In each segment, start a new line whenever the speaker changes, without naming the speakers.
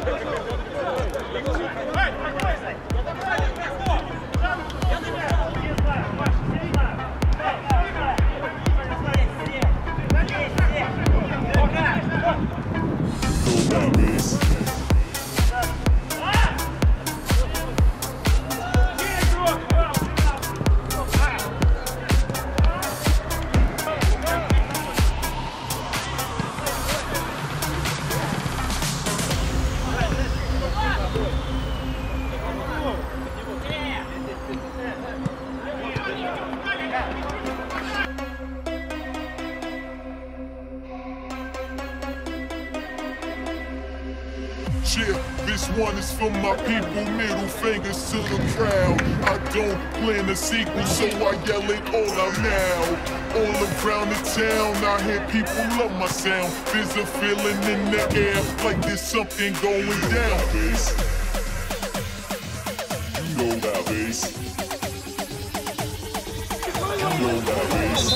Yeah, this one is for my people, middle fingers to the crowd. I don't plan a sequel, so I yell it all out now. All around the town, I hear people love my sound. There's a feeling in the air, like there's something going down. Bass. You know that bass. You know that bass.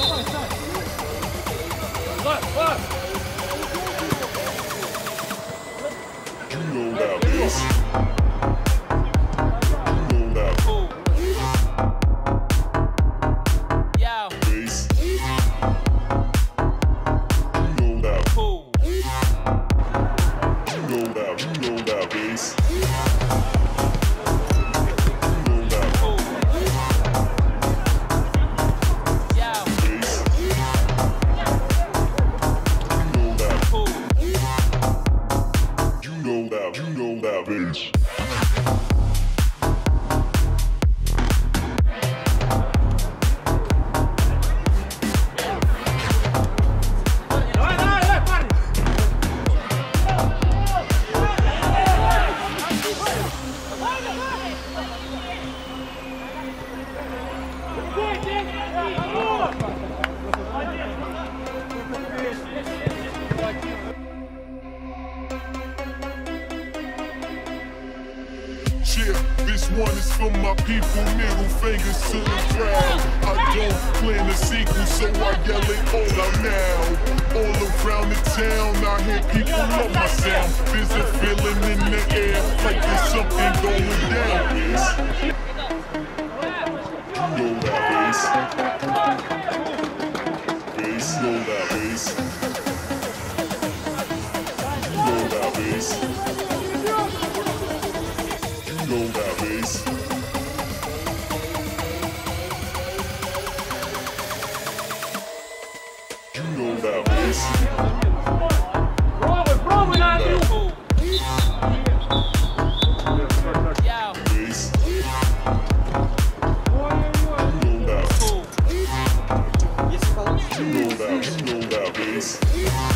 Look.
You know that bass. You know that
Cool. Yo.
bass. You know that
Cool.
You know that bass. You know that
Cool. Yo.
bass. You know that.
Cool.
You know that bass. Yeah, this one is for my people, middle fingers to the crowd. I don't plan a sequel, so I yell it all out now. All around the town, I hear people love my sound. There's a feeling in the air, like there's something going down. You know that bass. Bass, know that bass. You know that bass. You know that bass. You know that bass.
Rolling on you. Cool. Yo.
Bass. You know that.
Cool.
You know that bass.